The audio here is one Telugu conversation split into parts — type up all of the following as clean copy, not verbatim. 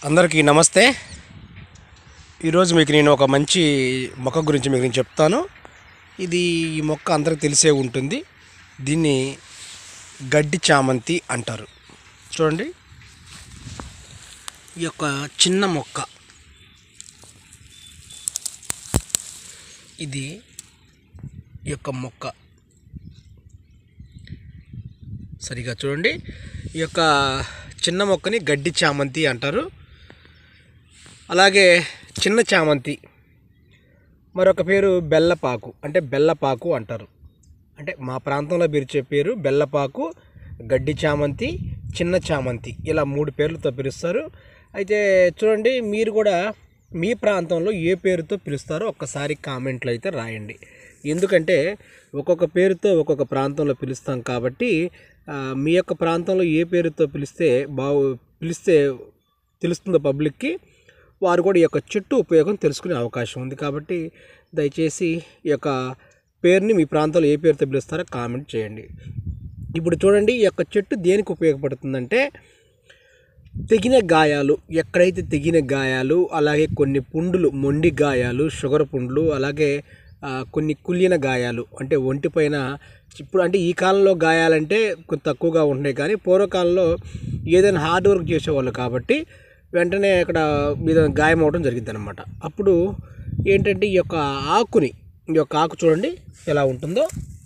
అందరికీ నమస్తే. ఈరోజు మీకు నేను ఒక మంచి మొక్క గురించి మీకు నేను చెప్తాను. ఈ మొక్క అందరికీ తెలిసే ఉంటుంది. దీన్ని గడ్డి చామంతి అంటారు. చూడండి, ఈ యొక్క చిన్న మొక్క ఇది. ఈ యొక్క మొక్క సరిగా చూడండి. ఈ యొక్క చిన్న మొక్కని గడ్డి చామంతి అంటారు. అలాగే చిన్న చామంతి మరొక పేరు బెల్లపాకు, అంటే బెల్లపాకు అంటారు. అంటే మా ప్రాంతంలో పిలిచే పేరు బెల్లపాకు, గడ్డి చామంతి, చిన్న చామంతి, ఇలా 3 పేర్లతో పిలుస్తారు. అయితే చూడండి, మీరు కూడా మీ ప్రాంతంలో ఏ పేరుతో పిలుస్తారో ఒక్కసారి కామెంట్లు అయితే రాయండి. ఎందుకంటే ఒక్కొక్క పేరుతో ఒక్కొక్క ప్రాంతంలో పిలుస్తాం కాబట్టి మీ యొక్క ప్రాంతంలో ఏ పేరుతో పిలిస్తే తెలుస్తుందో పబ్లిక్కి, వారు కూడా ఈ యొక్క చెట్టు ఉపయోగం తెలుసుకునే అవకాశం ఉంది. కాబట్టి దయచేసి ఈ యొక్క పేరుని మీ ప్రాంతంలో ఏ పేరుతో పిలుస్తారో కామెంట్ చేయండి. ఇప్పుడు చూడండి, ఈ యొక్క చెట్టు దేనికి ఉపయోగపడుతుందంటే, తెగిన గాయాలు, ఎక్కడైతే తెగిన గాయాలు, అలాగే కొన్ని పుండులు, మొండి గాయాలు, షుగర్ పుండ్లు, అలాగే కొన్ని కుళ్ళిన గాయాలు, అంటే ఒంటిపైన. ఇప్పుడు అంటే ఈ కాలంలో గాయాలంటే కొంచెం తక్కువగా ఉంటున్నాయి, కానీ పూర్వకాలంలో ఏదైనా హార్డ్ వర్క్ చేసేవాళ్ళు కాబట్టి వెంటనే అక్కడ మీద గాయం అవడం జరిగింది అనమాట. అప్పుడు ఏంటంటే ఈ యొక్క ఆకు చూడండి ఎలా ఉంటుందో.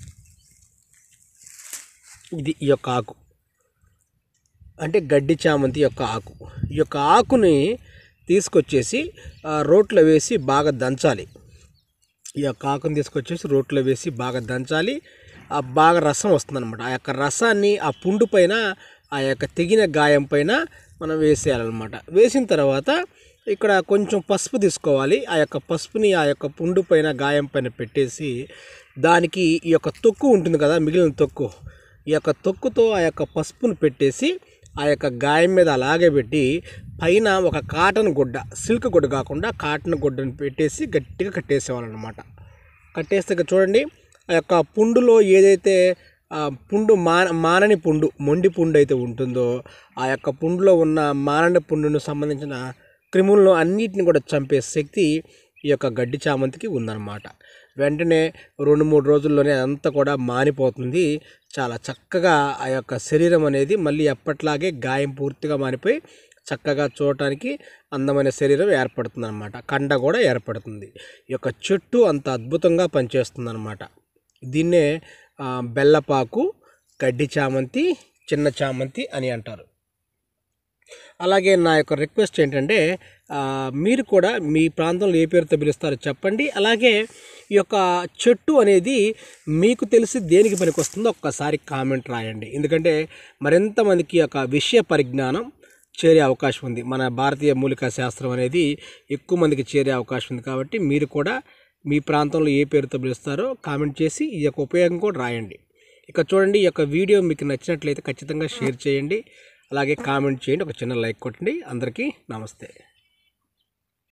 ఇది ఈ యొక్క ఆకు అంటే గడ్డి చామంతి యొక్క ఆకు. ఈ యొక్క ఆకుని తీసుకొచ్చేసి రోట్లో వేసి బాగా దంచాలి. ఈ యొక్క ఆకుని తీసుకొచ్చేసి రోట్లో వేసి బాగా దంచాలి. బాగా రసం వస్తుందన్నమాట. ఆ యొక్క రసాన్ని ఆ పుండు పైన, ఆ యొక్క తెగిన గాయం పైన మనం వేసేయాలన్నమాట. వేసిన తర్వాత ఇక్కడ కొంచెం పసుపు తీసుకోవాలి. ఆ యొక్క పసుపుని ఆ యొక్క పుండు పైన, గాయం పైన పెట్టేసి, దానికి ఈ యొక్క తొక్కు ఉంటుంది కదా, మిగిలిన తొక్కు, ఈ యొక్క తొక్కుతో ఆ యొక్క పసుపును పెట్టేసి ఆ యొక్క గాయం మీద అలాగే పెట్టి, పైన ఒక కాటన్ గుడ్డ, సిల్క్ గుడ్డ కాకుండా కాటన్ గుడ్డను పెట్టేసి గట్టిగా కట్టేసేవాళ్ళనమాట. కట్టేస్తే చూడండి, ఆ యొక్క పుండులో ఏదైతే పుండు మానని పుండు, మొండి పుండు అయితే ఉంటుందో, ఆ యొక్క పుండులో ఉన్న మానని పుండును సంబంధించిన క్రిములను అన్నిటిని కూడా చంపే శక్తి ఈ యొక్క గడ్డి చామంతికి ఉందన్నమాట. వెంటనే 2-3 రోజుల్లోనే అదంతా కూడా మానిపోతుంది. చాలా చక్కగా ఆ యొక్క శరీరం అనేది మళ్ళీ ఎప్పట్లాగే గాయం పూర్తిగా మానిపోయి చక్కగా చూడటానికి అందమైన శరీరం ఏర్పడుతుంది అన్నమాట. కండ కూడా ఏర్పడుతుంది. ఈ యొక్క చెట్టు అంత అద్భుతంగా పనిచేస్తుంది అన్నమాట. దీన్నే బెల్లపాకు, గడ్డి చామంతి, చిన్న చామంతి అని అంటారు. అలాగే నా యొక్క రిక్వెస్ట్ ఏంటంటే, మీరు కూడా మీ ప్రాంతంలో ఏ పేరుతో పిలుస్తారో చెప్పండి. అలాగే ఈ యొక్క చెట్టు అనేది మీకు తెలిసి దేనికి పనికి వస్తుందో ఒక్కసారి కామెంట్ రాయండి. ఎందుకంటే మరింత మందికి యొక్క విషయ పరిజ్ఞానం చేరే అవకాశం ఉంది. మన భారతీయ మూలికా శాస్త్రం అనేది ఎక్కువ మందికి చేరే అవకాశం ఉంది. కాబట్టి మీరు కూడా మీ ప్రాంతంలో ఏ పేరుతో పిలుస్తారో కామెంట్ చేసి ఈ యొక్క ఉపయోగం కూడా రాయండి. ఇక చూడండి, ఈ యొక్క వీడియో మీకు నచ్చినట్లయితే ఖచ్చితంగా షేర్ చేయండి, అలాగే కామెంట్ చేయండి, ఒక చిన్న లైక్ కొట్టండి. అందరికీ నమస్తే.